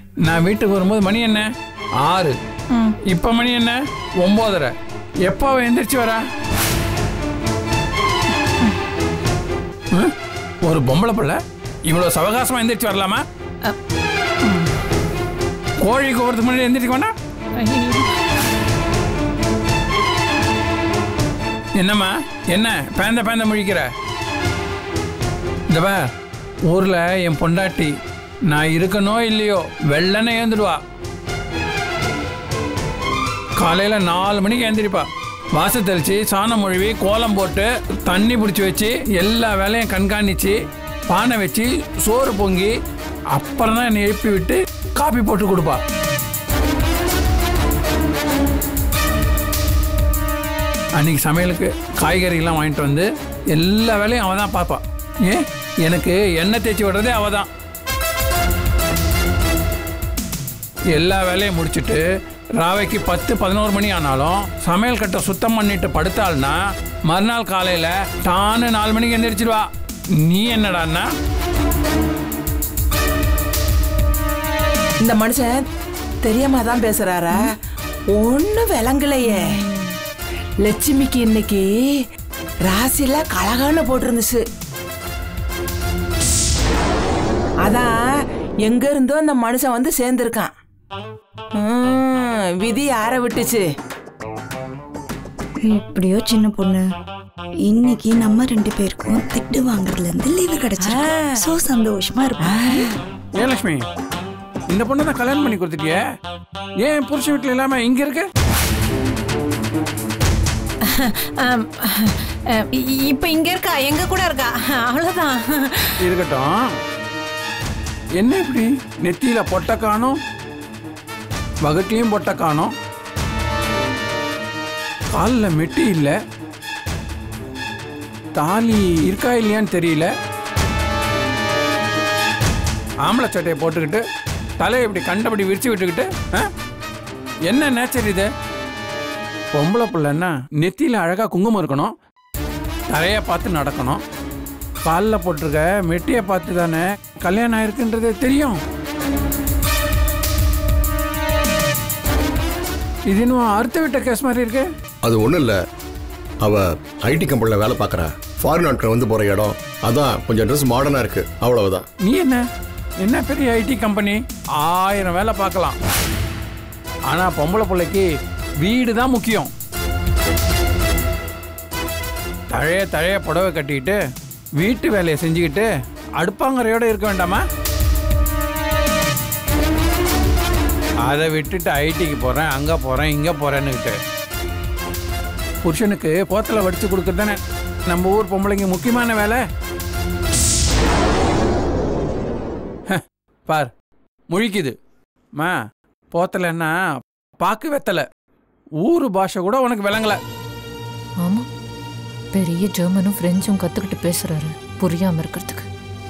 நான் வீட்டுக்கு வரும்போது மணி என்ன 6. இப்போ மணி என்ன 9:30. எப்போ அவள் எந்திரிச்சு வரா? ஒரு பொம்பளை பிள்ளை இவ்வளோ சவகாசமாக எந்திரிச்சு வரலாமா? கோழி கோவறதுக்கு முன்னாடி எந்திரிக்க வேண்டாம்? என்னம்மா என்ன பேந்த முழிக்கிற? இந்த ஊரில் என் பொண்டாட்டி நான் இருக்கனோ இல்லையோ வெள்ளனை ஏந்துடுவா. காலையில் 4 மணிக்கு எழுந்திரிப்பா. வாசல் தெளித்து சாணம் மொழிவி கோலம் போட்டு தண்ணி பிடிச்சி வச்சு எல்லா வேலையும் கண்காணித்து பானை வச்சு சோறு பொங்கி அப்புறம் தான் என்னை எழுப்பி விட்டு காப்பி போட்டு கொடுப்பா. அன்றைக்கி சமையலுக்கு காய்கறிலாம் வாங்கிட்டு வந்து எல்லா வேலையும் அவள் தான் பார்ப்பா. ஏன் எனக்கு எண்ணெய் தேய்ச்சி விடுறதே அவள் தான். எல்லா வேலையும் முடிச்சுட்டு ராவைக்கு 10-11 மணி ஆனாலும் சமையல் கட்டை சுத்தம் பண்ணிட்டு படுத்தாள்னா மறுநாள் காலையில் டான்னு 4 மணிக்கு எந்திரிச்சிடுவா. நீ என்னடான்னா? இந்த மனுஷன் தெரியாம தான் பேசுறாரா? ஒன்னும் விளங்கலையே. லட்சுமிக்கு இன்னைக்கு ராசில கலகான்னு போட்டிருந்துச்சு. அதான் எங்க இருந்தோ அந்த மனுஷன் வந்து சேர்ந்திருக்கான். விதி யார விட்டுச்சு? எப்படியோ சின்ன பொண்ணு, இன்னைக்கு நம்ம 2 பேருக்கும் திட்டு வாங்குறதுல இருந்து லீவு கிடைச்சிருக்கு. சோ சந்தோஷமா இருப்பேன். ஏன் லட்சுமி, இந்த பொண்ணை தான் கல்யாணம் பண்ணி கொடுத்துட்டியே, ஏன் புருஷன் வீட்டில் இல்லாம இங்க இருக்கு? இப்ப இங்க இருக்கா, எங்க கூட இருக்கா, அவ்வளவுதான். இருக்கட்டும். என்ன இப்படி நெத்தியில பொட்டை காணும், வகட்டிலையும் பொட்டை காணும், காலில் மெட்டி இல்லை, தாலி இருக்கா இல்லையான்னு தெரியல, ஆம்பளை சட்டையை போட்டுக்கிட்டு தலையை இப்படி கண்டபடி விரிச்சு விட்டுக்கிட்டு என்ன நேச்சர் இது? பொம்பளை பிள்ளைன்னா நெத்தியில் அழகாக குங்குமம் இருக்கணும், தலையை பார்த்து நடக்கணும், காலில் போட்டிருக்க மெட்டியை பார்த்து தானே கல்யாணம் ஆயிருக்குன்றது தெரியும். இது இன்னும் அறுத்த விட்ட கேஸ் மாதிரி இருக்கு. அது ஒன்றும் இல்லை, அவள் ஐடி கம்பெனியில் வேலை பார்க்குறா, ஃபாரின் நாட்டில் வந்து போகிற இடம், அதான் கொஞ்சம் ட்ரெஸ் மாடர்னாக இருக்கு, அவ்வளவுதான். நீ என்ன பெரிய ஐடி கம்பெனி, 1000 வேலை பார்க்கலாம், ஆனால் பொம்பளை பிள்ளைக்கு வீடு தான் முக்கியம். தழைய புடவை கட்டிக்கிட்டு வீட்டு வேலையை செஞ்சுக்கிட்டு அடுப்பாங்கரையோட இருக்க வேண்டாமா? அதை விட்டுட்டு ஐடிக்கு போகிறேன், அங்கே போகிறேன், இங்கே போகிறேன்னுக்கிட்டு புருஷனுக்கு போத்தலை வடித்து கொடுக்குறது தானே நம்ம ஊர் பொம்பளைங்க முக்கியமான வேலை. பார் முழிக்குது மா, போத்தலைன்னா பாக்கு வெத்தலை, ஊரு பாஷை கூட உனக்கு விளங்கல. ஆமா, பெரிய ஜெர்மனும் பிரெஞ்சும் கத்துக்கிட்டு பேசுறாரு புரியாம இருக்கிறதுக்கு.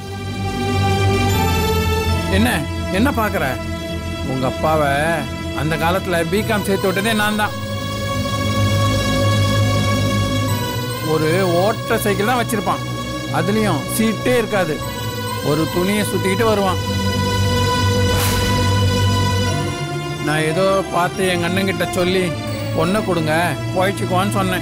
என்ன பாக்குற? உங்க அப்பாவை அந்த காலத்துல பிகாம் சேர்த்து விட்டதே நான் தான். ஒரு ஓட்ட சைக்கிள் தான் வச்சிருப்பான், அதுலயும் சீட்டே இருக்காது, ஒரு துணியை சுத்திக்கிட்டு வருவான். நான் ஏதோ பார்த்து எங்க அண்ணங்கிட்ட சொல்லி பொண்ணை கொடுங்க போயிடுச்சுக்குவான்னு சொன்னேன்.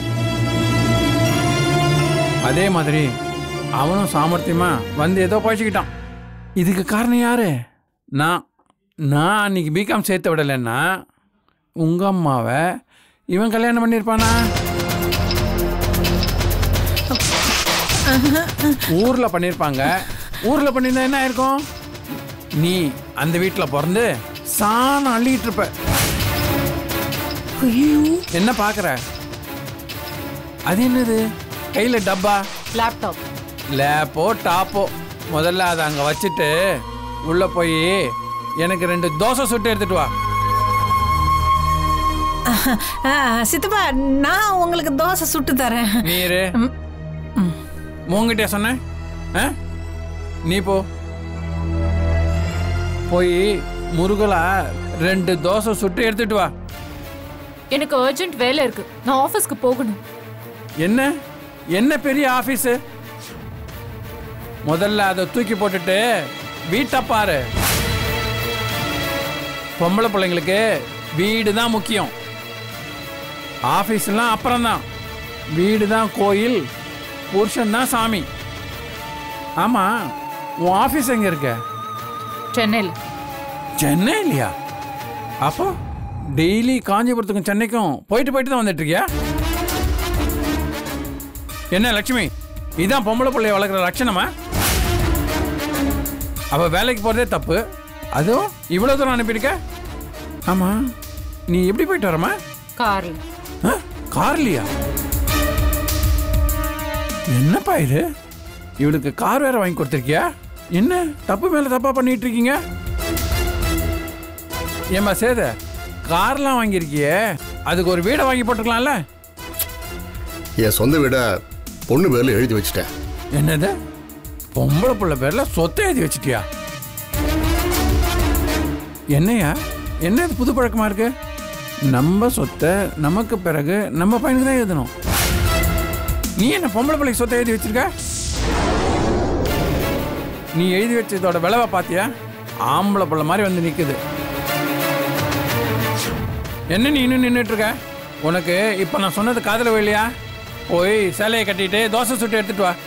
அதே மாதிரி அவனும் சாமர்த்தியமா வந்து ஏதோ போயிச்சுக்கிட்டான். இதுக்கு காரணம் யாரு? நான் அன்னைக்கு பிகாம் சேர்த்து விடலைன்னா உங்க அம்மாவை இவன் கல்யாணம் பண்ணியிருப்பானா? ஊர்ல பண்ணியிருப்பாங்க. ஊர்ல பண்ணியிருந்தா என்ன ஆயிருக்கும்? நீ அந்த வீட்டில் பிறந்து சாணம் அள்ளிக்கிட்டு இருப்ப. என்ன பாக்குற? அது என்னது கையில டப்பா? லேப்டாப். லேப்போ டாப்போ முதல்ல அதை அங்க வச்சுட்டு உள்ள போய் எனக்கு 2 தோசை சுட்டு எடுத்துட்டு வா. சித்தப்பா, நான் உங்களுக்கு தோசை சுட்டு தரேன். நீரு மூங்கிட்டே சொன்ன, நீ போய் முருகலா 2 தோசை சுட்டு எடுத்துட்டு வா. எனக்கு அர்ஜென்ட் வேலை இருக்கு, நான் ஆபீஸ்க்கு போகணும். என்ன பெரிய ஆபீஸ்? முதல்ல அதை தூக்கி போட்டுட்டு வீட்டை பாரு. பொம்பளை பிள்ளைங்களுக்கு வீடு தான் முக்கியம். ஆஃபீஸ்லாம் அப்புறம்தான். வீடு தான் கோயில், புருஷன் தான் சாமி. ஆமாம், உன் ஆஃபீஸ் எங்கே இருக்க? சென்னையில். சென்னை இல்லையா? அப்போ டெய்லி காஞ்சிபுரத்துக்கும் சென்னைக்கும் போயிட்டு தான் வந்துட்டு இருக்கியா? என்ன லட்சுமி, இதான் பொம்பளை பிள்ளைய வளர்க்குற லட்சணமா? அவள் வேலைக்கு போகிறதே தப்பு, அதுவும் இவ்வளோ தூரம் அனுப்பியிருக்க. ஆமாம், நீ எப்படி போயிட்டு வரமா? காரில். கார்லையா? என்னப்பா இது, இவளுக்கு கார் வேற வாங்கி கொடுத்துருக்கியா? என்ன தப்பு மேலே தப்பா பண்ணிட்டு இருக்கீங்க? ஏமா சேத, கார்லாம் வாங்கியிருக்கியே, அதுக்கு ஒரு வீடை வாங்கி போட்டுக்கலாம்ல? என் சொந்த வீடை பொண்ணு பேர்ல எழுதி வச்சுட்டேன். என்னது, பொம்பளை பிள்ளை பேர்ல சொத்தை எழுதி வச்சிட்டியா? என்னையா, என்ன இது புது பழக்கமா இருக்கு? நம்ம சொத்தை நமக்கு பிறகு நம்ம பையனுக்கு தான் எழுதணும். நீ என்ன பொம்பளை பிள்ளைக்கு சொத்தை எழுதி வச்சிருக்க? நீ எழுதி வச்சதோட விளைவை பாத்தியா? ஆம்பளை பிள்ளை மாதிரி வந்து நிக்குது. என்ன நீ இன்னும் நின்றுட்டு இருக்க? உனக்கு இப்ப நான் சொன்னது காதல இல்லையா? போய் சேலையை கட்டிட்டு தோசை சுட்டு எடுத்துட்டு வா.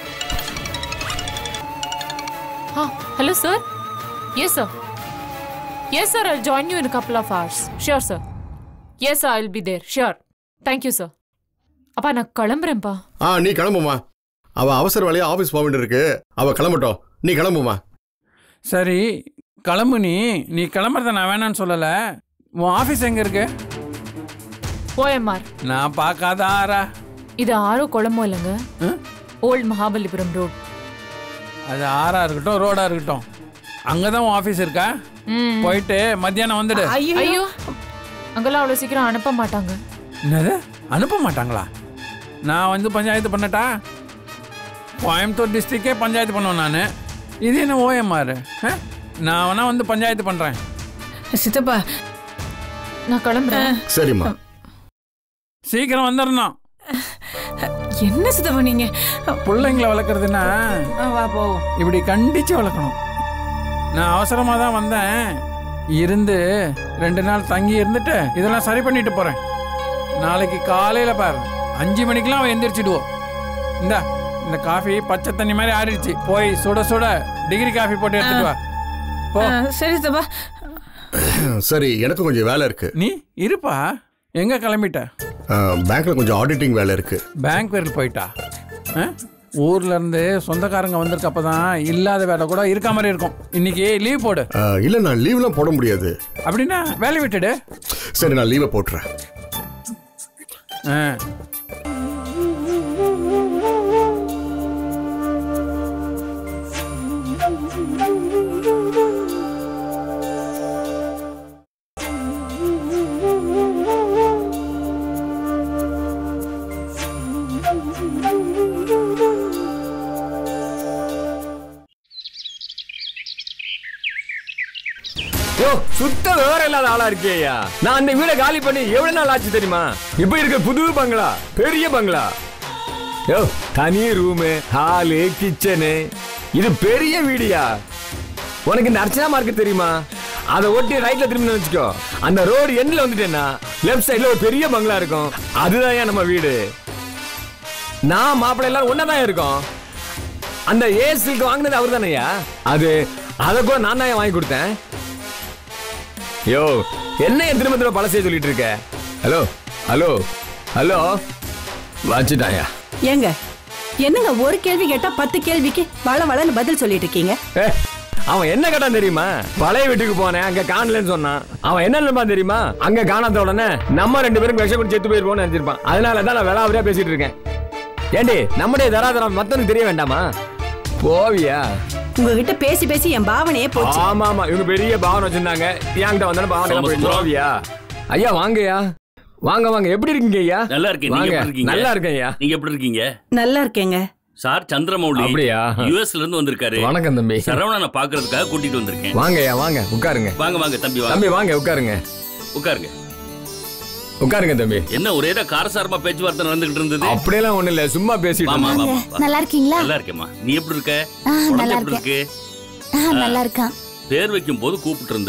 Hello sir. Yes sir. Yes sir, I'll join you in a couple of hours. Sure sir. Yes sir, I'll be there. Sure. Thank you sir. அப்பா நான் கிளம்புறேன்ப்பா. நீ கிளம்புமா, அவ அவசர வேலையா ஆபீஸ் போக வேண்டியிருக்கு. அவ கிளம்பட்டும், நீ கிளம்புமா. சரி கிளம்பு. நீ கிளம்புறத நான் வேணான்னு சொல்லல. உன் ஆபீஸ் எங்க இருக்கு? OMR. நான் பார்க்காத ஆறா? இது ஆரோ குளமோ இல்லைங்க, ஓல்ட் மகாபலிபுரம் ரோட். அது ஆறா இருக்கட்டும் ரோடா இருக்கட்டும், அங்கதான் உன் ஆபீஸ் இருக்கா? போயிட்டு மத்தியானம் வந்துடு. ஐயோ, அங்கெல்லாம் அவ்வளோ சீக்கிரம் அனுப்ப மாட்டாங்க. என்னது, அனுப்ப மாட்டாங்களா? நான் வந்து பஞ்சாயத்து பண்ணட்டா? கோயம்புத்தூர் டிஸ்ட்ரிக்டே பஞ்சாயத்து பண்ணுவேன் நான். இது என்ன OMR? நான் வேணா வந்து பஞ்சாயத்து பண்றேன். சித்தப்பா நான் கிளம்புறேன். சரிம்மா, சீக்கிரம் வந்துடணும். என்ன சித்தப்பா நீங்க? பிள்ளைங்களை வளர்க்குறதுன்னா வா போவோம். இப்படி கண்டிச்சு வளர்க்கணும். நான் அவசரமாக தான் வந்தேன், இருந்து 2 நாள் தங்கி இருந்துட்டு இதெல்லாம் சரி பண்ணிட்டு போகிறேன். நாளைக்கு காலையில் பாரு 5 மணிக்கெலாம் அவன் எந்திரிச்சிடுவோம். இந்த காஃபி பச்சை தண்ணி மாதிரி ஆறிடுச்சு. போய் சுட சுட டிகிரி காஃபி போட்டு எடுத்துட்டு வா போ. சரி சித்தப்பா. சரி, எனக்கு கொஞ்சம் வேலை இருக்கு. நீ இருப்பா. எங்கே கிளம்பிட்ட? பேங்க்ல கொஞ்சம் ஆடிட்டிங் வேலை இருக்கு. பேங்க் வேலை போயிட்டா? ஊர்ல இருந்து சொந்தக்காரங்க வந்திருக்கப்பதான் இல்லாத வேலை கூட இருக்க மாதிரி இருக்கும். இன்னைக்கு லீவ் போடு. இல்ல, நான் லீவ்லாம் போட முடியாது. அப்படின்னா வேலை விட்டுடு. சரி, நான் லீவை போட்டுறேன். சுத்த விவரம் இல்லாத ஆளா இருக்கேயா. நான் அந்த வீட காலி பண்ணி எவ்வளவு நாள் ஆச்சு தெரியுமா? இப்ப இருக்க புது பங்களா, பெரிய பங்களா, தனி ரூமு, ஹாலு, கிச்சனு, இது பெரிய வீடியா. உனக்கு இந்த அர்ச்சனா மார்க்கெட் தெரியுமா? அதை ஒட்டி ரைட்ல திரும்பி வச்சுக்கோ. அந்த ரோடு எண்ட்ல வந்துட்டேன்னா லெஃப்ட் சைட்ல ஒரு பெரிய பங்களா இருக்கும். அதுதான் நம்ம வீடு. நான் மாப்பிள்ளை எல்லாரும் ஒன்னதான் இருக்கோம். அந்த ஏசிக்கு வாங்கினது அவர் தானையா? அதை கூட நான் தான் வாங்கி கொடுத்தேன். யோ, என்ன திரும்ப திரும்ப பழசே சொல்லிட்டு இருக்க? ஹலோ ஹலோ ஹலோ, வச்சுட்டாயா? ஏங்க, என்னங்க ஒரு கேள்வி கேட்டா 10 கேள்விக்கு வளன்னு பதில் சொல்லிட்டு இருக்கீங்க? அவன் என்ன கேட்டான் தெரியுமா? பழைய வீட்டுக்கு போனேன், அங்க காணலன்னு சொன்னான். அவன் என்ன நினைப்பான் தெரியுமா? அங்க காணாத உடனே நம்ம 2 பேரும் விஷம் குடிச்சு செத்து போயிருப்போம்னு நினைச்சிருப்பான். அதனாலதான் நான் விளாவரியா பேசிட்டு இருக்கேன். ஏண்டி, நம்முடைய தராதரம் மத்தவனுக்கு தெரிய வேண்டாமா? போவியா? உங்ககிட்ட பேசி பேசி என் பாவனையே போச்சு. ஆமா ஆமா, இவங்க பெரிய பாவனை வச்சிருந்தாங்க. என்கிட்ட வந்தாலும் பாவனை போவியா? ஐயா வாங்கய்யா, வாங்க வாங்க. எப்படி இருக்கீங்க ஐயா? நல்லா இருக்கேன். நீங்க எப்படி இருக்கீங்க? நல்லா இருக்கேன் ஐயா. நீங்க எப்படி இருக்கீங்க? நல்லா இருக்கேங்க சார். சந்திரமௌலி அப்படியா? யுஎஸ்ல இருந்து வந்திருக்காரு. வணக்கம் தம்பி. சரவணனை பாக்குறதுக்காக கூட்டிட்டு வந்திருக்கேன். வாங்கய்யா வாங்க, உட்காருங்க. வாங்க வாங்க தம்பி, வாங்க தம்பி வாங்க, உட்காருங்க உட்காருங்க உட்காருங்க தம்பி. என்ன ஒரே காரசாரமா பேச்சுவார்த்தை நடந்துகிட்டு இருந்தது? அப்படியெல்லாம் ஒண்ணு இல்ல, சும்மா பேசிட்டு. நல்லா இருக்கீங்களா? நல்லா இருக்கேம்மா. நீ எப்படி இருக்க? நல்லா இருக்கு. நல்லா இருக்கேன். பேர் வைக்கும் போது கூப்பிட்டு இருந்த,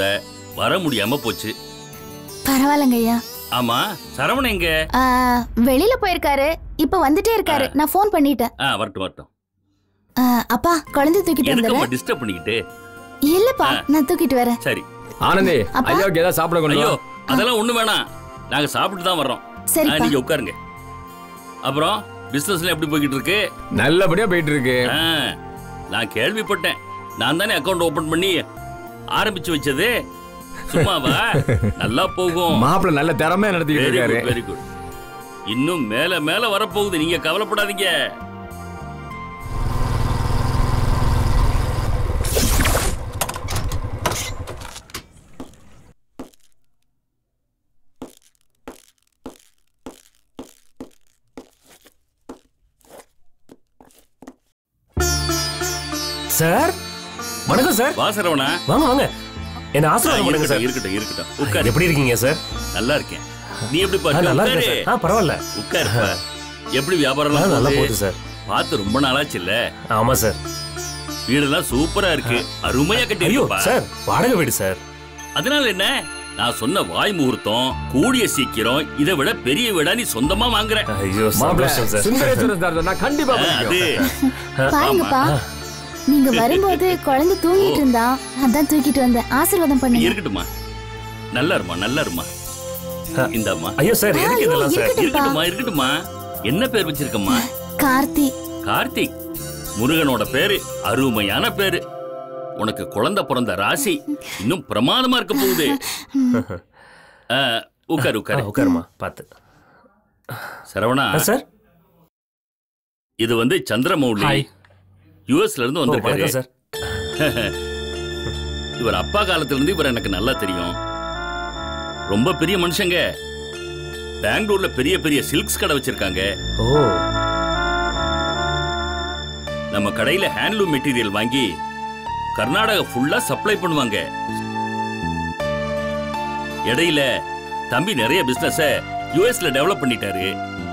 வர முடியாம போச்சு. பரவாயில்லைங்க ஐயா. ஆமா, சரவணன் எங்க? வெளியில போயிருக்காரு, இப்ப வந்துட்டே இருக்காரு. நான் ஃபோன் பண்ணிட்டேன். வரட்டும் வரட்டும். அப்பா குழந்தை தூக்கிட்டு வந்துறேன். டிஸ்டர்ப் பண்ணிக்கிட்டு இல்லப்பா, நான் தூக்கிட்டு வரேன். சரி. ஆனந்தி, ஐயாவுக்கு ஏதாவது சாப்பிட கொண்டு வா. ஐயோ, அதெல்லாம் ஒண்ணு வேணாம், நாங்க சாப்பிட்டு தான் வர்றோம். சரி, நீங்க உட்காருங்க. அப்புறம் பிசினஸ்ல எப்படி போய்கிட்டு இருக்கு? நல்லபடியா போயிட்டு இருக்கு. நான் கேள்விப்பட்டேன், நான் தானே அக்கவுண்ட் ஓபன் பண்ணி ஆரம்பிச்சு வச்சது. சும்மாவா? நல்லா போகும். மாப்பிள்ள நல்ல திறமையா நடத்திட்டு இருக்காரு. Very good. இன்னும் மேல மேல வரப்போகுது, நீங்க கவலைப்படாதீங்க. சார் வணக்கம் சார். வா சரவணா. வாங்க வாங்க, என்ன ஆசீர்வாதம் பண்ணுங்க சார். இருக்கட்டும் இருக்கட்டும், உட்கார். எப்படி இருக்கீங்க சார்? நல்லா இருக்கேன். நீ எப்படி பாரு? நல்லா இருக்கேன் சார். பரவாயில்ல, உட்காருப்பா. எப்படி வியாபாரம் நல்லா போகுது சார். பார்த்து ரொம்ப நாளாச்சு இல்ல? ஆமா சார். வீடெல்லாம் சூப்பரா இருக்கு, அருமையா கட்டிருப்பா. சார் வாடகை வீடு சார். அதனால என்ன, நான் சொன்ன வாய் முகூர்த்தம் கூடிய சீக்கிரம் இதை விட பெரிய வீடா நீ சொந்தமா வாங்குற. ஐயோ சந்தோஷம் சார். சுந்தரேஸ்வரர் சார் சொன்னா கண்டிப்பா பாருங்கப்பா, நீங்க வரும்போது குழந்தை தூங்கிட்டு இருந்தா, அதான் தூக்கிட்டு வந்தேன். ஆசீர்வாதம் பண்ணுங்க. இருக்கட்டுமா, நல்லா இருமா, நல்லா இருமா. இந்தாம்மா. ஐயோ சார், எதுக்கு இதெல்லாம் சார்? இருக்கட்டுமா இருக்கட்டுமா. என்ன பேர் வச்சிருக்கம்மா? கார்த்திக். கார்த்திக், முருகனோட பேரு, அருமையான பேரு. உனக்கு குழந்தை பிறந்த ராசி இன்னும் பிரமாதமா இருக்க போகுது. உட்காரு உட்காரு. உட்காருமா, பாத்து. சரவணா சார், இது வந்து சந்திரமௌலி, யுஎஸ்ல இருந்து வந்திருக்காரு சார். இவர் அப்பா காலத்துல இருந்து இவர் எனக்கு நல்லா தெரியும். ரொம்ப பெரிய மனுஷங்க. பெங்களூர்ல பெரிய பெரிய சில்க்ஸ் கடை வச்சிருக்காங்க. நம்ம கடையில ஹேண்ட்லூம் மெட்டீரியல் வாங்கி கர்நாடகா ஃபுல்லா சப்ளை பண்ணுவாங்க. இடையில தம்பி நிறைய பிசினஸ் யுஎஸ்ல டெவலப் பண்ணிட்டாரு.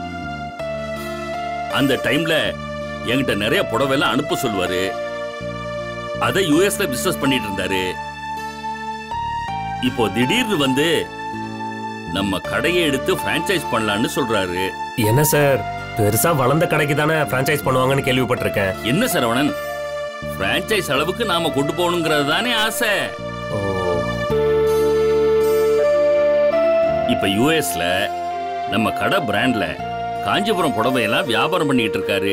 அந்த டைம்ல என்கிட்ட நிறைய புடவை எல்லாம் அனுப்ப சொல்லுவாரு. அதை யுஎஸ்ல பிசினஸ் பண்ணிட்டு இருந்தாரு. இப்போ திடீர்னு வந்து நம்ம கடையை எடுத்து பிரான்சைஸ் பண்ணலாம்னு சொல்றாரு. என்ன சார், பெருசா வளர்ந்த கடைக்கு தானே பிரான்சைஸ் பண்ணுவாங்கன்னு கேள்விப்பட்டிருக்கேன். என்ன சரவணன், பிரான்சைஸ் அளவுக்கு நாம கொண்டு போகணுங்கிறது தானே ஆசை. இப்ப யுஎஸ்ல நம்ம கடை பிராண்ட்ல காஞ்சிபுரம் புடவையெல்லாம் வியாபாரம் பண்ணிட்டு இருக்காரு.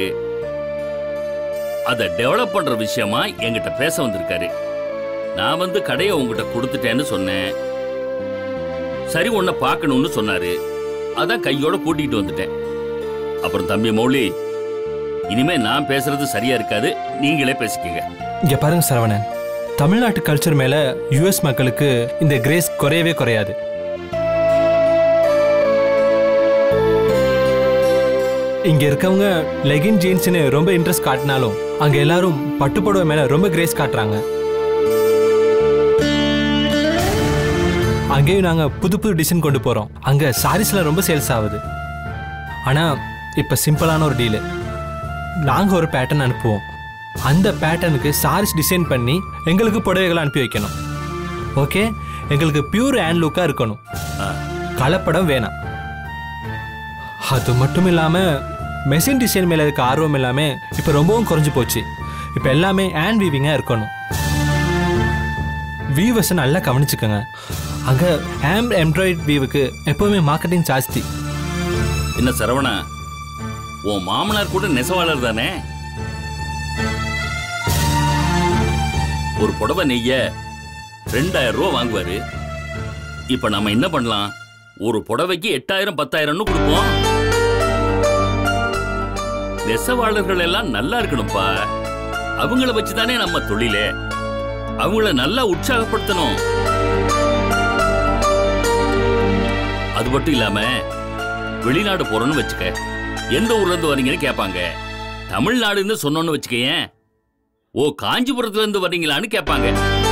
அதை டெவலப் பண்ற விஷயமா என்கிட்ட பேச வந்திருக்காரு. நான் வந்து கடையை உங்ககிட்ட கொடுத்துட்டேன்னு சொன்னேன். சரி, உன்னை பார்க்கணும்னு சொன்னாரு. அதான் கையோட கூட்டிட்டு வந்துட்டேன். அப்புறம் தம்பி மௌலி, இனிமே நான் பேசுறது சரியா இருக்காது, நீங்களே பேசிக்கங்க. இங்க பாருங்க சரவணன், தமிழ்நாட்டு கல்ச்சர் மேல யுஎஸ் மக்களுக்கு இந்த கிரேஸ் குறையவே குறையாது. இங்க இருக்கவங்க லெகின் ஜீன்ஸ்னு ரொம்ப இன்ட்ரெஸ்ட் காட்டினாலும் அங்க எல்லாரும் பட்டுப்புடவை மேல ரொம்ப கிரேஸ் காட்டுறாங்க. அங்கேயும் நாங்க புது புது டிசைன் கொண்டு போறோம். அங்க சாரீஸ்ல ரொம்ப சேல்ஸ் ஆகுது. ஆனா இப்ப சிம்பிளான ஒரு டீலு, நாங்க ஒரு பேட்டர்ன் அனுப்புவோம். அந்த பேட்டர்னுக்கு சாரீஸ் டிசைன் பண்ணி எங்களுக்கு புடவைகளை அனுப்பி வைக்கணும். ஓகே, எங்களுக்கு பியூர் ஹேண்ட் லுக்கா இருக்கணும், கலப்படம் வேணாம். அது மட்டும் இல்லாம மெஷின் டிசைன் மேல இருக்க ஆர்வம் எல்லாமே இப்ப ரொம்பவும் குறைஞ்சு போச்சு. இப்ப எல்லாமே ஹேண்ட் வீவிங்கா இருக்கணும். வீவர்ஸ் நல்லா கவனிச்சுக்கோங்க. அங்க ஹேண்ட் எம்ப்ராய்டரி வீவுக்கு எப்பவுமே மார்க்கெட்டிங் ஜாஸ்தி. என்ன சரவணா, உன் மாமனார் கூட நெசவாளர் தானே? ஒரு புடவை நெய்ய 2000 ரூபா வாங்குவாரு. இப்ப நம்ம என்ன பண்ணலாம், ஒரு புடவைக்கு 8000 10,000 கொடுப்போம். நெசவாளர்கள் எல்லாம் நல்லா இருக்கணும்பா. அவங்கள வச்சுதானே நம்ம தொழிலே. அவங்கள நல்லா உற்சாகப்படுத்தணும். அது மட்டும் இல்லாம வெளிநாடு போறோம்னு வச்சுக்க, எந்த ஊர்ல இருந்து வரீங்கன்னு கேட்பாங்க. தமிழ்நாடுன்னு சொன்னோன்னு வச்சுக்கேன், ஓ காஞ்சிபுரத்துல இருந்து வரீங்களான்னு கேட்பாங்க.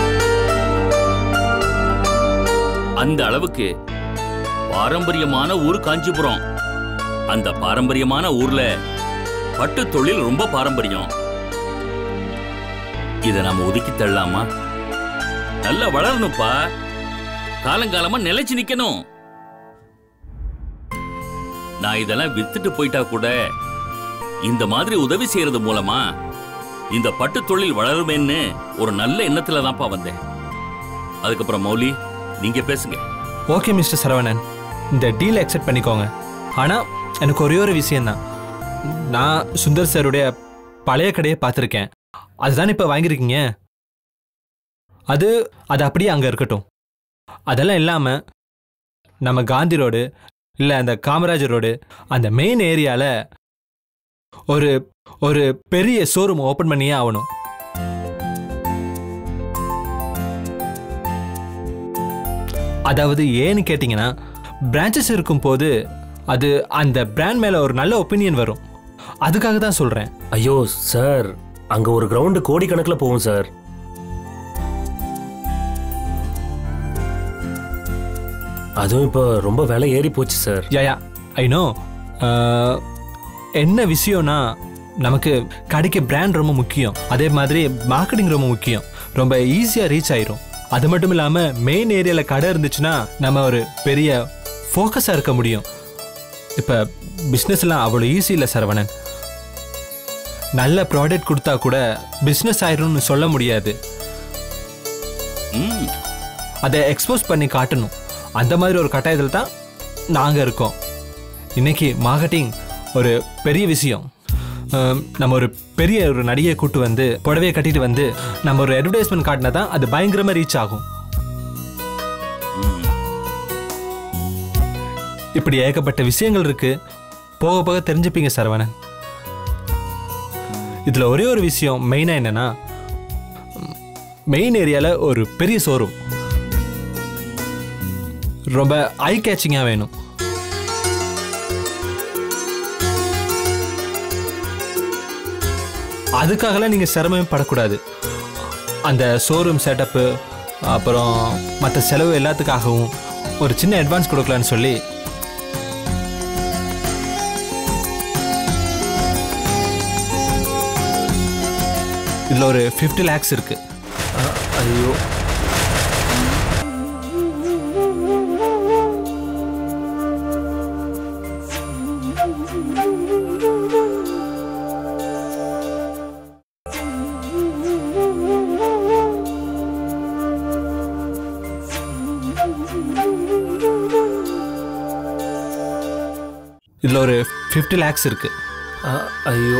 அந்த அளவுக்கு பாரம்பரியமான ஊர் காஞ்சிபுரம். அந்த பாரம்பரியமான ஊர்ல பட்டு தொழில் ரொம்ப பாரம்பரியம். இதை நாம ஒதுக்கி தள்ளலாமா? நல்லா வளரணுப்பா. காலங்காலமா நிலைச்சு நிக்கணும். நான் இதெல்லாம் வித்துட்டு போயிட்டா கூட இந்த மாதிரி உதவி செய்யறது மூலமா இந்த பட்டு தொழில் வளருமேன்னு ஒரு நல்ல எண்ணத்துல தான்ப்பா வந்தேன். அதுக்கப்புறம் மௌலி நீங்க பேசுங்க. ஓகே மிஸ்டர் சரவணன், இந்த டீல் அக்செப்ட் பண்ணிக்கோங்க. ஆனால் எனக்கு ஒரே ஒரு விஷயம்தான். நான் சுந்தர் சாருடைய பழைய கடையை பார்த்துருக்கேன். அதுதான் இப்போ வாங்கியிருக்கீங்க. அது அப்படியே அங்கே இருக்கட்டும். அதெல்லாம் இல்லாமல் நம்ம காந்தி ரோடு இல்லை அந்த காமராஜர் ரோடு அந்த மெயின் ஏரியாவில் ஒரு பெரிய ஷோரூம் ஓப்பன் பண்ணியே ஆகணும். அதாவது ஏன்னு கேட்டிங்கன்னா, பிரான்ச்சஸ் இருக்கும் போது அது அந்த பிராண்ட் மேலே ஒரு நல்ல ஒப்பீனியன் வரும். அதுக்காக தான் சொல்கிறேன். ஐயோ சார், அங்கே ஒரு கிரவுண்டு கோடிக்கணக்கில் போகும் சார். அதுவும் இப்போ ரொம்ப விலை ஏறி போச்சு சார். Yeah I know. என்ன விஷயம்னா, நமக்கு கடைக்கு பிராண்ட் ரொம்ப முக்கியம். அதே மாதிரி மார்க்கெட்டிங் ரொம்ப முக்கியம். ரொம்ப ஈஸியாக ரீச் ஆயிரும். அது மட்டும் இல்லாமல் மெயின் ஏரியாவில் கடை இருந்துச்சுன்னா நம்ம ஒரு பெரிய ஃபோக்கஸாக இருக்க முடியும். இப்போ பிஸ்னஸ்லாம் அவ்வளோ ஈஸி இல்லை சரவணன். நல்ல ப்ராடக்ட் கொடுத்தா கூட பிஸ்னஸ் ஆயிரும்னு சொல்ல முடியாது. அதை எக்ஸ்போஸ் பண்ணி காட்டணும். அந்த மாதிரி ஒரு கட்டாயத்தில் தான் நாங்கள் இருக்கோம். இன்னைக்கு மார்க்கெட்டிங் ஒரு பெரிய விஷயம். நம்ம ஒரு பெரிய ஒரு நடிகை கூட்டு வந்து புடவையை கட்டிட்டு வந்து நம்ம ஒரு அட்வர்டைஸ்மெண்ட் காட்டினா தான் அது பயங்கரமாக ரீச் ஆகும். இப்படி ஏகப்பட்ட விஷயங்கள் இருக்கு. போக போக தெரிஞ்சுப்பீங்க சரவணன். இதில் ஒரே ஒரு விஷயம் மெயினாக என்னன்னா, மெயின் ஏரியாவில் ஒரு பெரிய ஷோரூம் ரொம்ப ஐ கேச்சிங்காக வேணும். அதுக்காகலாம் நீங்கள் சிரமமே படக்கூடாது. அந்த ஷோரூம் செட்டப்பு அப்புறம் மற்ற செலவு எல்லாத்துக்காகவும் ஒரு சின்ன அட்வான்ஸ் கொடுக்கலான்னு சொல்லி இதில் ஒரு 50 lakhs இருக்கு. ஐயோ, இதில் ஒரு 50 lakhs இருக்கு. ஐயோ,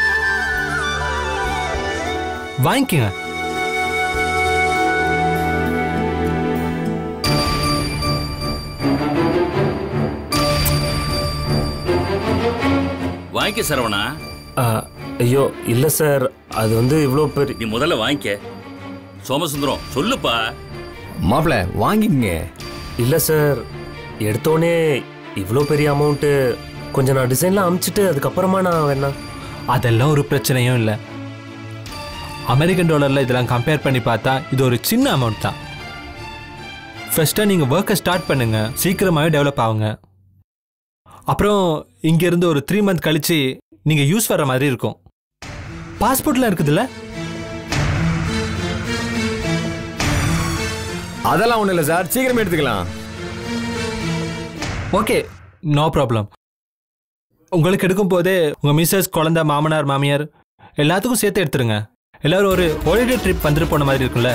வாங்கிக்கங்க. வாங்கிக்க சரவணா. ஐயோ இல்லை சார், அது வந்து இவ்வளோ பெரிய. நீ முதல்ல வாங்கிக்க. சோமசுந்தரம் சொல்லுப்பா. மாப்பிள்ள வாங்கிக்கங்க. இல்லை சார், எடுத்தோடனே இவ்வளோ பெரிய அமௌண்ட்டு. கொஞ்சம் நான் டிசைன்லாம் அமுச்சிட்டு அதுக்கப்புறமா நான் வேணா. அதெல்லாம் ஒரு பிரச்சனையும் இல்லை. அமெரிக்கன் டாலரில் இதெல்லாம் கம்பேர் பண்ணி பார்த்தா இது ஒரு சின்ன அமௌண்ட் தான். ஃபர்ஸ்ட்டாக நீங்கள் ஒர்க்கை ஸ்டார்ட் பண்ணுங்க, சீக்கிரமாகவே டெவலப் ஆகுங்க. அப்புறம் இங்கேருந்து ஒரு 3 month கழிச்சு நீங்கள் யூஸ் வர்ற மாதிரி இருக்கும். பாஸ்போர்ட்லாம் இருக்குதுல்ல? அதெல்லாம் ஒன்றும் இல்லை சார், சீக்கிரமே எடுத்துக்கலாம். Okay, no problem. உங்களுக்கு எடுக்கும் போதே உங்கள் மிஸ்ஸஸ், குழந்தை, மாமனார், மாமியார் எல்லாத்துக்கும் சேர்த்து எடுத்துருங்க. எல்லாரும் ஒரு ஹாலிடே ட்ரிப் வந்துட்டு போன மாதிரி இருக்குல்ல?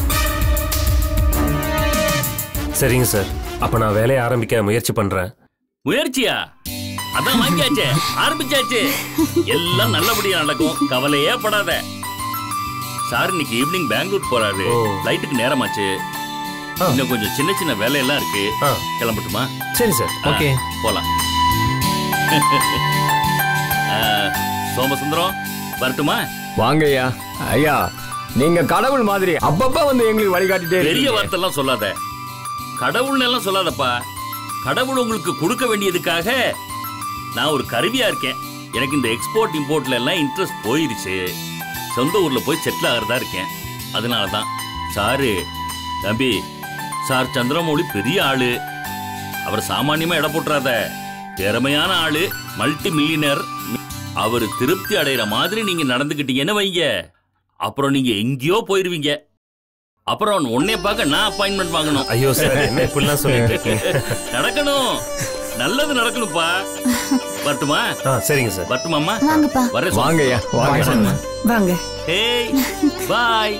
சரிங்க சார், அப்போ நான் வேலையை ஆரம்பிக்க முயற்சி பண்ணுறேன். முயற்சியா? அதான் வாங்கியாச்சே, ஆரம்பிச்சாச்சு. எல்லாம் நல்லபடியா நடக்கும், கவலையே படாத. சார் இன்னைக்கு ஈவினிங் பெங்களூர் போறாரு. ஃப்ளைட்டுக்கு நேரமாச்சு. இன்னும் கொஞ்சம் சின்ன சின்ன வேலையெல்லாம் இருக்கு. கிளம்பட்டுமா? சரி சார், ஓகே போலாம். சோமசுந்தரம் வரட்டுமா? வாங்க ஐயா. ஐயா நீங்க கடவுள் மாதிரி அப்பப்ப வந்து எங்களுக்கு வழிகாட்டிட்டே. பெரிய வார்த்தைலாம் சொல்லாத, கடவுள்னு எல்லாம் சொல்லாதப்பா. கடவுள் உங்களுக்கு கொடுக்க வேண்டியதுக்காக நான் ஒரு கருவியா இருக்கேன். எனக்கு இந்த எக்ஸ்போர்ட் இம்போர்ட்ல எல்லாம் இன்ட்ரெஸ்ட் போயிருச்சு. சொந்த ஊர்ல போய் செட்டில் ஆகிறதா இருக்கேன். அதனாலதான் சாரு. தம்பி, சார் சந்திரமௌலி பெரிய ஆளு. அவர் சாமானியமா இட போட்டுறாத. திறமையான ஆளு, மல்டி மில்லியனர். அவர் திருப்தி அடைகிற மாதிரி நீங்க நடந்துக்கிட்டீங்கன்னு வைங்க, அப்புறம் நீங்க எங்கேயோ போயிருவீங்க. அப்புறம் உன்னைய பார்க்க நான் அப்பாயின்மெண்ட் வாங்கணும். ஐயோ சார், என்ன இப்படிலாம் சொல்லிட்டு இருக்கீங்க? நடக்கணும், நல்லது நடக்கணும்ப்பா. வரட்டுமா? சரிங்க சார். வரட்டுமாம்மா? வாங்கப்பா. வரேன். வாங்கய்யா, வாங்க. வாங்க. ஏய் பாய்.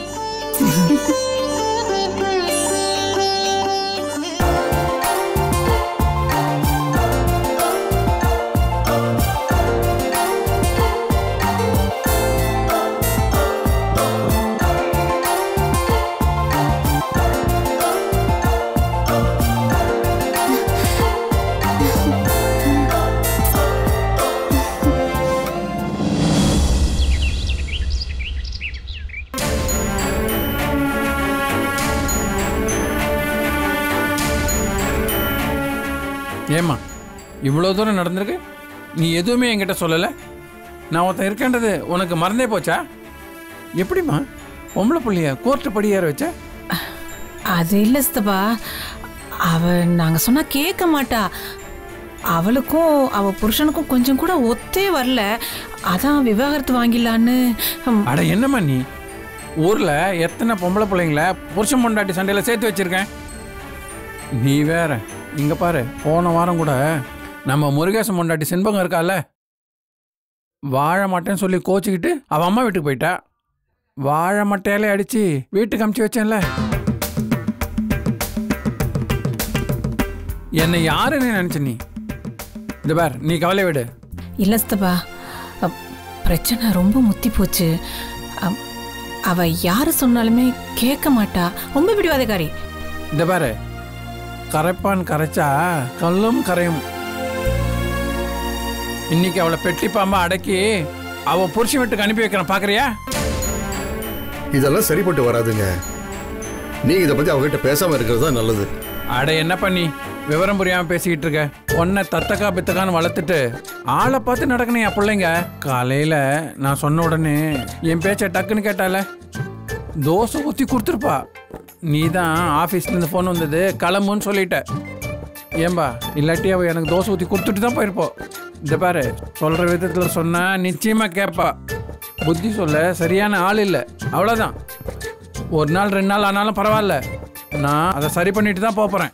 ஏம்மா இவ்வளோ தூரம் நடந்திருக்கு, நீ எதுவுமே என்கிட்ட சொல்லலை? நான் ஒருத்தன் இருக்கேன்றது உனக்கு மறந்தே போச்சா? எப்படிம்மா பொம்பளை புள்ளைய கோர்ட்டு படி ஏற வச்ச? அது இல்லை சித்தப்பா, நாங்கள் சொன்னால் கேட்க மாட்டா. அவளுக்கும் அவள் புருஷனுக்கும் கொஞ்சம் கூட ஒத்தே வரல. அதான் விவாகரத்து வாங்கிடலான்னு. அட என்னம்மா நீ, ஊரில் எத்தனை பொம்பளை பிள்ளைங்கள புருஷன் பொண்டாட்டி சண்டையில் சேர்த்து வச்சிருக்கேன். நீ வேற இங்கே பாரு, போன வாரம் கூட நம்ம முருகேசன் பொண்டாட்டி செண்பகம் இருக்கால, வாழை மாட்டேன்னு சொல்லி கோச்சிக்கிட்டு அவள் அம்மா வீட்டுக்கு போயிட்டா. வாழை மட்டையாலே அடித்து வீட்டுக்கு அமுச்சு வச்சேன்ல. என்னை யாருன்னு நினச்ச நீ? இந்த பார், நீ கவலை விடு. இல்லை சித்தப்பா, பிரச்சனை ரொம்ப முத்தி போச்சு. அவ யாரு சொன்னாலுமே கேட்க மாட்டா, ரொம்ப பிடிவாதக்காரி. இந்த பாரு, கரைப்பான் கரைச்சா கல்லும் கரையும். இன்னைக்கு அவளை பெட்டி பாம்பா அடக்கி அவ புருஷன் வீட்டுக்கு அனுப்பி வைக்கிறேன், பாக்குறியா? இதெல்லாம் சரிப்பட்டு வராதுங்க. நீங்க இதை பத்தி அவகிட்ட பேசாம இருக்கிறது தான் நல்லது. அட என்ன பண்ணி விவரம் புரியாம பேசிக்கிட்டு இருக்க? ஒன்ன தத்தக்கா பித்தக்கான்னு வளர்த்துட்டு ஆளை பார்த்து நடக்கணும் என் பிள்ளைங்க. காலையில நான் சொன்ன உடனே என் பேச்ச டக்குன்னு கேட்டால, தோசை ஊற்றி கொடுத்துருப்பா. நீ தான் ஆஃபீஸ்லேருந்து ஃபோன் வந்தது கிளம்புன்னு சொல்லிட்ட. ஏன்பா, இல்லாட்டி அவள் எனக்கு தோசை ஊற்றி கொடுத்துட்டு தான் போயிருப்போம். இந்த பாரு, சொல்கிற விதத்தில் சொன்னால் நிச்சயமாக கேட்பா. புத்தி சொல்ல சரியான ஆள் இல்லை, அவ்வளோதான். ஒரு நாள் 2 நாள் ஆனாலும் பரவாயில்ல, நான் அதை சரி பண்ணிட்டு தான் போகிறேன்.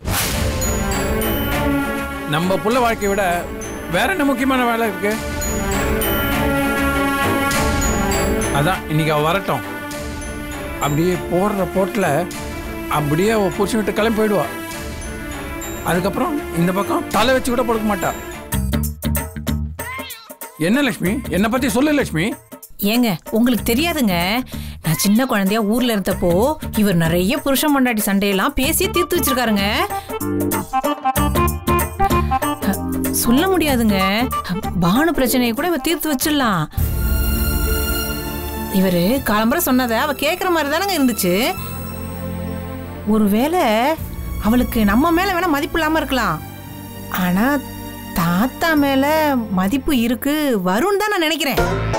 நம்ம புள்ள வாழ்க்கையை விட வேற என்ன முக்கியமான வேலை இருக்கு? அதான் இன்னைக்கு அவள் வரட்டும். அப்படியே போடுற போட்டில் அப்படியே அவள் புருஷன் விட்டு கிளம்பி போயிடுவா. அதுக்கப்புறம் இந்த பக்கம் தலை வச்சு கூட படுக்க மாட்டா. என்ன லட்சுமி, என்னை பத்தி சொல்லு லட்சுமி. ஏங்க, உங்களுக்கு தெரியாதுங்க, நான் சின்ன குழந்தையா ஊர்ல இருந்தப்போ இவர் நிறைய புருஷன் பொண்டாட்டி சண்டையெல்லாம் பேசி தீர்த்து வச்சிருக்காருங்க. சொல்ல முடியாதுங்க, பானு பிரச்சனையை கூட இவர் தீர்த்து வச்சிடலாம். இவரு காலம்பரை சொன்னதை அவ கேட்குற மாதிரி தானங்க இருந்துச்சு. ஒருவேளை அவளுக்கு நம்ம மேல வேணா மதிப்பு இல்லாம இருக்கலாம், ஆனா தாத்தா மேல மதிப்பு இருக்கு, வரும்னு தான் நான் நினைக்கிறேன்.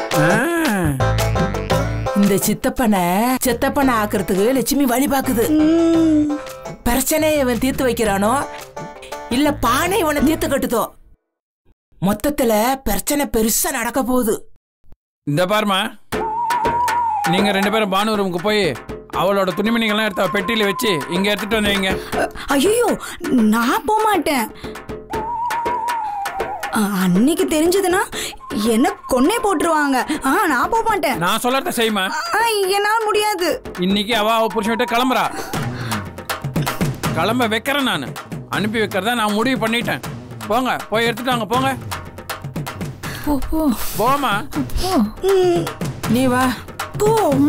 இந்த சித்தப்பனை ஆக்குறதுக்கு லட்சுமி வழி பாக்குது. பிரச்சனையை இவன் தீர்த்து வைக்கிறானோ இல்ல பானை இவனை தீர்த்து கட்டுதோ, மொத்தத்துல பிரச்சனை பெருசா நடக்க போகுது. இந்த பாருமா, நீங்க 2 பேரும் பானு ரூமுக்கு போய் அவளோட துணிமணிகள்லாம் எடுத்து பெட்டியில வச்சு இங்க எடுத்துட்டு வந்தீங்க. ஐயோ, நான் போக மாட்டேன். அன்னைக்கு தெரிஞ்சதுன்னா என்ன கொன்னே போட்டுருவாங்க. நான் போக மாட்டேன். நான் சொல்லறத செய்யுமா. என்னால முடியாது. இன்னைக்கு அவ புருஷன் விட்டு கிளம்புறா. கிளம்ப வைக்கிறேன், நான் அனுப்பி வைக்கிறதா நான் முடிவு பண்ணிட்டேன். போங்க, போய் எடுத்துட்டு வாங்க, போங்க. போமா, நீ வா. போ.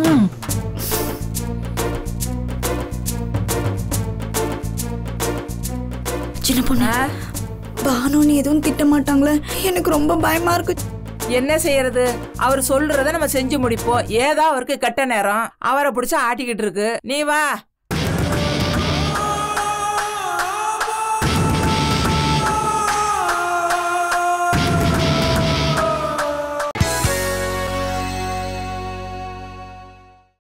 சின்ன பொண்ணு, பானுன்னு எதுவும் திட்ட மாட்டாங்களே, எனக்கு ரொம்ப பயமா இருக்கு. என்ன செய்யறது, அவர் சொல்றத நம்ம செஞ்சு முடிப்போம். ஏதோ அவருக்கு கெட்ட நேரம், அவரை பிடிச்சா ஆட்டிக்கிட்டு இருக்கு. நீ வா.